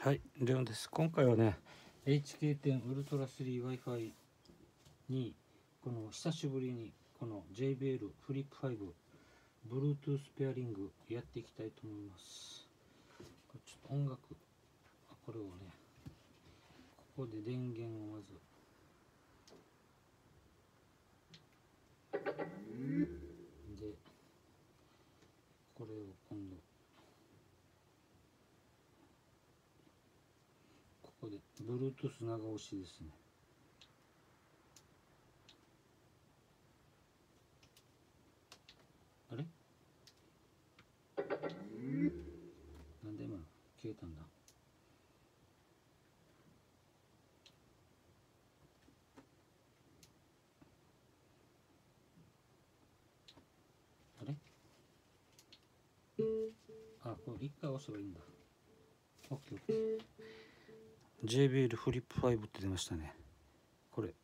はい、レオンです。今回はね、HK10 ウルトラ 3Wi-Fi にこの久しぶりにこの JBL フリップ5 Bluetooth ペアリングやっていきたいと思います。ちょっと音楽、これをね、ここで電源をまずで、これを今度ここで Bluetooth 長押しですね。あれなんで今消えたんだ。あれこれ一回押せばいいんだ。 OK。 JBL フリップ5って出ましたね。これ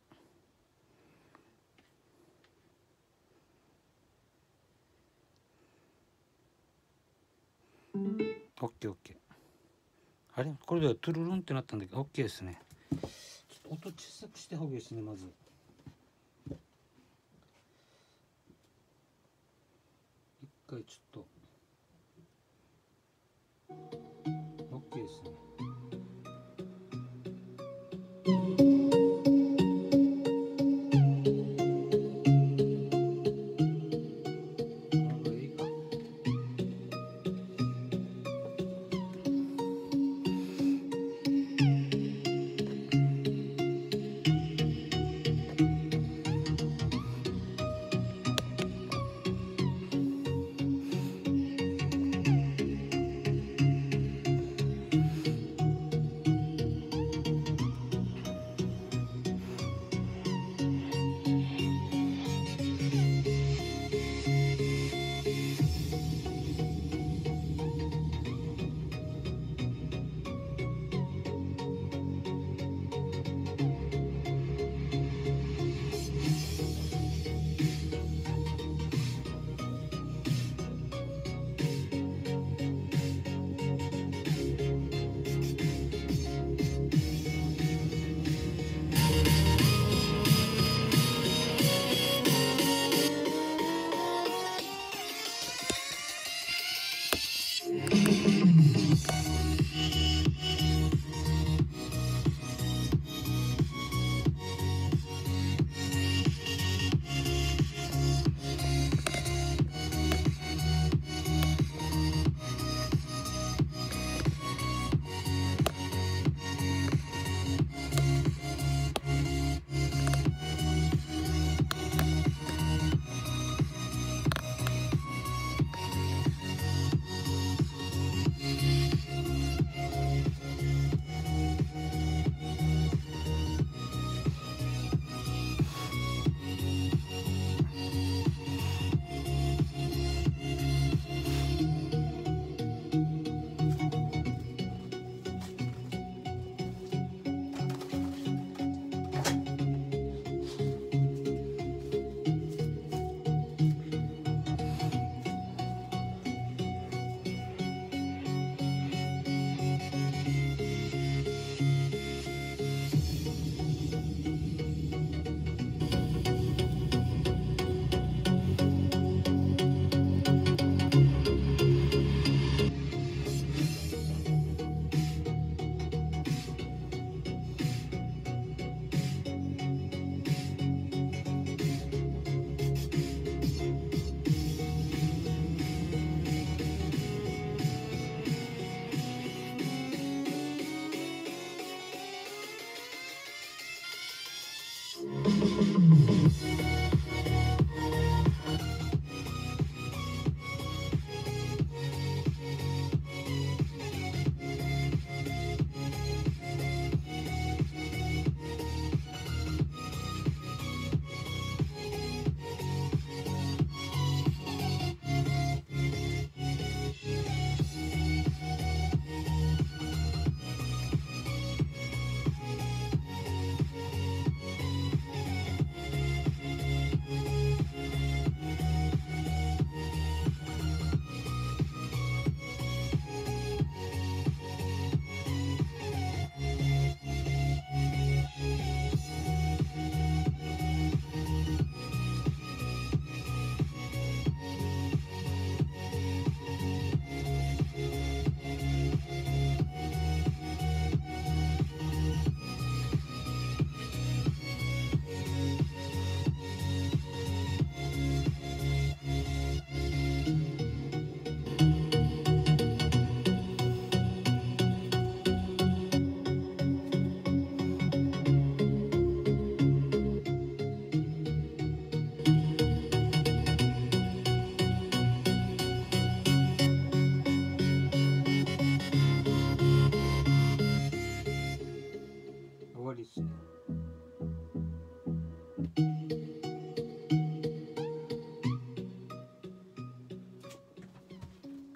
OK。 あれこれではトゥルルンってなったんだけど OK ですね。ちょっと音小さくしてほうがいいですね。まず一回ちょっと OK ですね。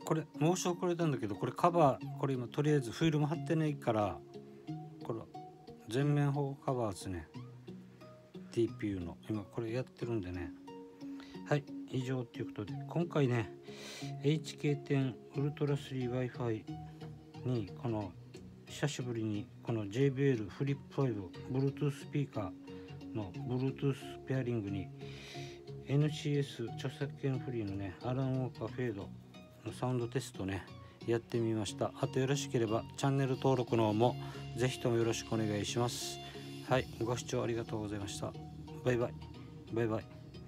これ申し遅れたんだけど、これカバー、これ今とりあえずフィルム貼ってないから、これ全面保護カバーですね。 TPU の今これやってるんでね。はい、以上ということで、今回ね HK10 ウルトラ 3Wi-Fi にこの久しぶりにこの JBL フリップ5 Bluetooth スピーカーの Bluetooth ペアリングに NCS 著作権フリーのねアラン・ウォーカーフェードのサウンドテストねやってみました。あとよろしければチャンネル登録の方もぜひともよろしくお願いします。はい、ご視聴ありがとうございました。バイバイバイバイ。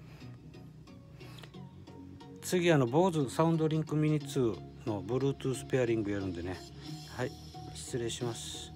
次BOSEサウンドリンクミニ2の Bluetooth ペアリングやるんでね。はい、失礼します。